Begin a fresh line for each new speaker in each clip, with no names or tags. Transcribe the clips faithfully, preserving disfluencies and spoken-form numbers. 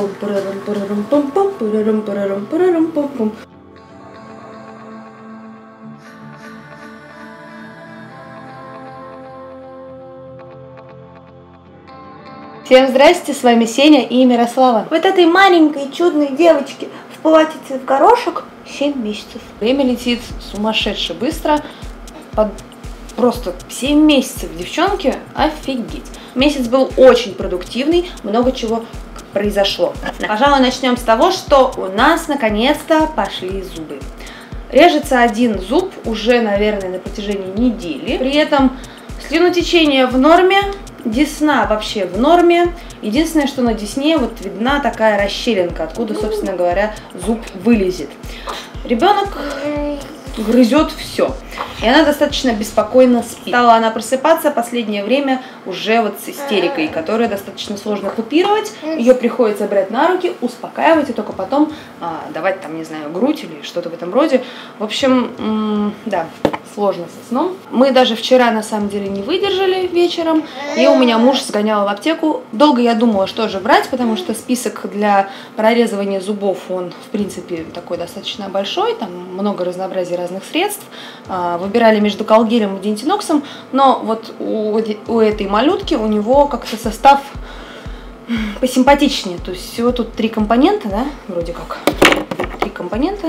Всем здрасте, с вами Сеня и Мирослава. Вот этой маленькой чудной девочке в платьице в горошек семь месяцев. Время летит сумасшедше быстро. Под просто семь месяцев, девчонки, офигеть. Месяц был очень продуктивный, много чего произошло. Пожалуй, начнем с того, что у нас наконец-то пошли зубы. Режется один зуб уже, наверное, на протяжении недели. При этом слюнотечение в норме, десна вообще в норме. Единственное, что на десне вот видна такая расщелинка, откуда, собственно говоря, зуб вылезет. Ребенок грызет все. И она достаточно беспокойно спит. Стала она просыпаться последнее время уже вот с истерикой, которую достаточно сложно купировать. Ее приходится брать на руки, успокаивать и только потом а, давать там, не знаю, грудь или что-то в этом роде. В общем, да, сложно со сном. Мы даже вчера на самом деле не выдержали вечером. И у меня муж сгонял в аптеку. Долго я думала, что же брать, потому что список для прорезывания зубов, он в принципе такой достаточно большой. Там много разнообразия разных средств. Выбирали между колгелем и дентиноксом, но вот у, у этой малютки у него как-то состав посимпатичнее. То есть всего тут три компонента, да, вроде как. Три компонента.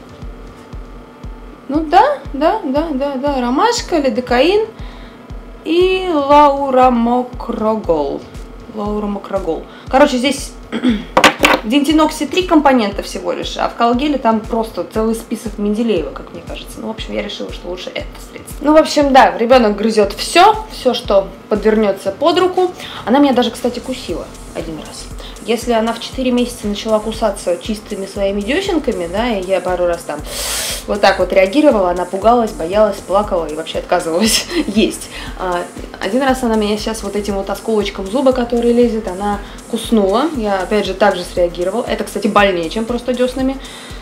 Ну да, да, да, да, да. Ромашка, лидокаин и лаурамокрогол. Лаурамокрогол. Короче, здесь в дентиноксе три компонента всего лишь, а в колгеле там просто целый список Менделеева, как мне кажется. Ну, в общем, я решила, что лучше это средство. Ну, в общем, да, ребенок грызет все, все, что подвернется под руку. Она меня даже, кстати, кусила один раз. Если она в четыре месяца начала кусаться чистыми своими десенками, да, и я пару раз там вот так вот реагировала, она пугалась, боялась, плакала и вообще отказывалась есть. Один раз она меня сейчас вот этим вот осколочком зуба, который лезет, она куснула. Я опять же также среагировала. Это, кстати, больнее, чем просто деснами.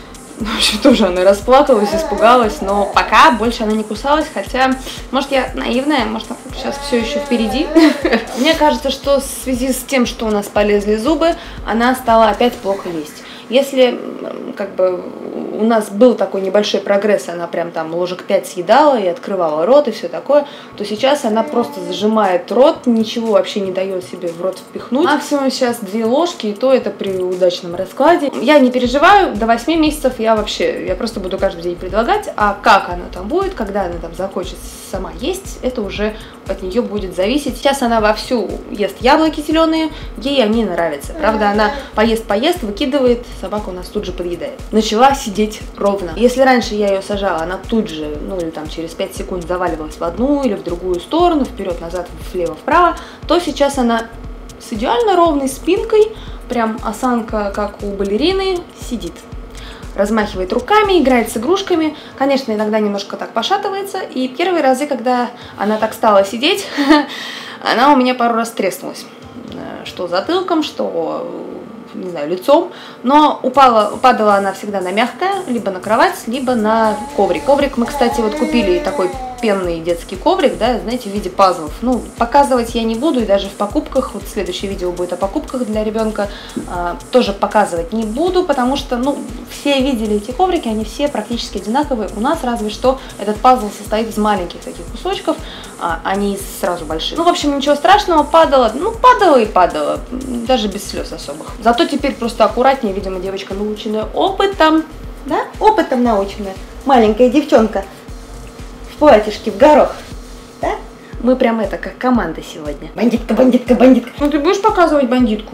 В общем, тоже она расплакалась, испугалась, но пока больше она не кусалась, хотя, может, я наивная, может, сейчас все еще впереди. Мне кажется, что в связи с тем, что у нас полезли зубы, она стала опять плохо есть. Если как бы у нас был такой небольшой прогресс, она прям там ложек пять съедала и открывала рот и все такое, то сейчас она просто зажимает рот, ничего вообще не дает себе в рот впихнуть. Максимум сейчас две ложки, и то это при удачном раскладе. Я не переживаю, до восьми месяцев я вообще, я просто буду каждый день предлагать, а как она там будет, когда она там захочет сама есть, это уже от нее будет зависеть. Сейчас она вовсю ест яблоки зеленые, ей они нравятся. Правда, она поест-поест, выкидывает, собака у нас тут же подъедает. Начала сидеть ровно. Если раньше я ее сажала, она тут же, ну или там через пять секунд заваливалась в одну или в другую сторону, вперед-назад, влево-вправо, то сейчас она с идеально ровной спинкой, прям осанка, как у балерины, сидит. Размахивает руками, играет с игрушками. Конечно, иногда немножко так пошатывается. И первые разы, когда она так стала сидеть, она у меня пару раз треснулась. Что затылком, что, не знаю, лицом. Но упала, падала она всегда на мягкое, либо на кровать, либо на коврик. Коврик мы, кстати, вот купили такой пенный детский коврик, да, знаете, в виде пазлов. Ну, показывать я не буду, и даже в покупках, вот следующее видео будет о покупках для ребенка, а, тоже показывать не буду, потому что, ну, все видели эти коврики, они все практически одинаковые. У нас разве что этот пазл состоит из маленьких таких кусочков, а, а не из сразу больших. Ну, в общем, ничего страшного, падала, ну, падала и падала, даже без слез особых. Зато теперь просто аккуратнее, видимо, девочка наученная опытом, да, опытом наученная, маленькая девчонка. Платьишки в горох, да? Мы прям это, как команда сегодня. Бандитка, бандитка, бандитка. Ну ты будешь показывать бандитку?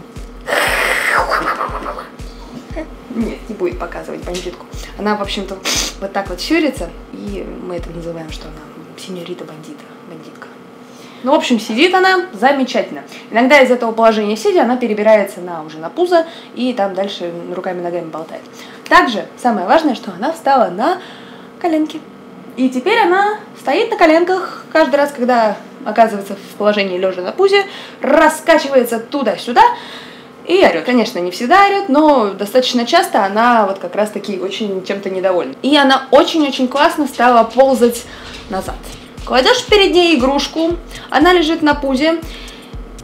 Нет, не будет показывать бандитку. Она, в общем-то, вот так вот щурится, и мы это называем, что она сеньорита бандита, бандитка. Ну, в общем, сидит она замечательно. Иногда из этого положения сидя, она перебирается на, уже на пузо, и там дальше руками-ногами болтает. Также, самое важное, что она встала на коленки. И теперь она стоит на коленках каждый раз, когда оказывается в положении лежа на пузе, раскачивается туда-сюда и орет. Конечно, не всегда орет, но достаточно часто она вот как раз-таки очень чем-то недовольна. И она очень-очень классно стала ползать назад. Кладешь перед ней игрушку, она лежит на пузе,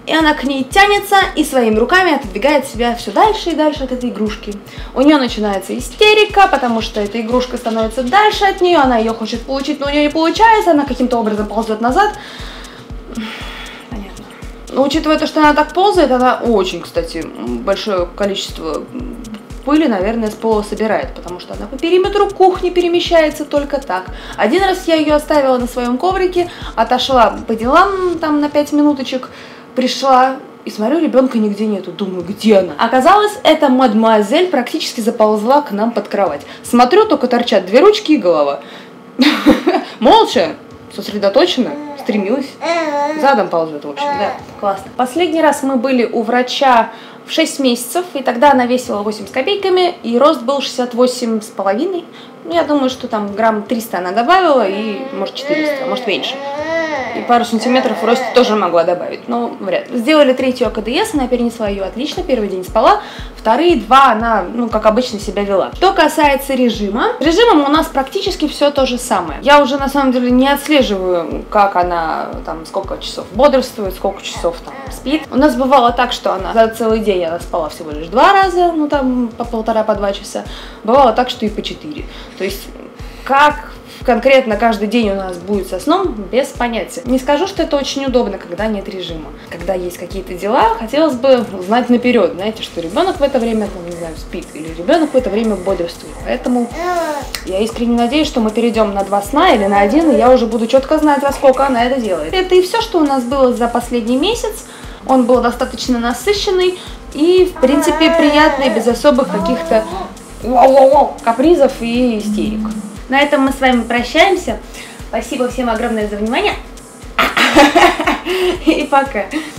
и она к ней тянется и своими руками отодвигает себя все дальше и дальше от этой игрушки. У нее начинается истерика, потому что эта игрушка становится дальше от нее, она ее хочет получить, но у нее не получается, она каким-то образом ползет назад. Понятно. Но учитывая то, что она так ползает, она очень, кстати, большое количество пыли, наверное, с пола собирает, потому что она по периметру кухни перемещается только так. Один раз я ее оставила на своем коврике, отошла по делам там на пять минуточек, пришла и смотрю, ребенка нигде нету. Думаю, где она? Оказалось, эта мадемуазель практически заползла к нам под кровать. Смотрю, только торчат две ручки и голова. Молча, сосредоточенно, стремилась. Задом ползет, в общем, да, классно. Последний раз мы были у врача в шесть месяцев, и тогда она весила восемь с копейками, и рост был шестьдесят восемь с половиной. Ну, я думаю, что там грамм триста она добавила, и может четыреста, может меньше. И пару сантиметров в росте тоже могла добавить, но вряд ли. Сделали третью А Ка Дэ Эс, она перенесла ее отлично, первый день спала, вторые два она, ну, как обычно, себя вела. Что касается режима, режимом у нас практически все то же самое. Я уже, на самом деле, не отслеживаю, как она, там, сколько часов бодрствует, сколько часов там спит. У нас бывало так, что она за целый день она спала всего лишь два раза, ну, там, по полтора, по два часа. Бывало так, что и по четыре. То есть, как конкретно каждый день у нас будет со сном, без понятия. Не скажу, что это очень удобно, когда нет режима. Когда есть какие-то дела, хотелось бы узнать наперед, знаете, что ребенок в это время, там, не знаю, спит, или ребенок в это время бодрствует. Поэтому я искренне надеюсь, что мы перейдем на два сна или на один, и я уже буду четко знать, во сколько она это делает. Это и все, что у нас было за последний месяц. Он был достаточно насыщенный и, в принципе, приятный, без особых каких-то капризов и истерик. На этом мы с вами прощаемся. Спасибо всем огромное за внимание. И пока.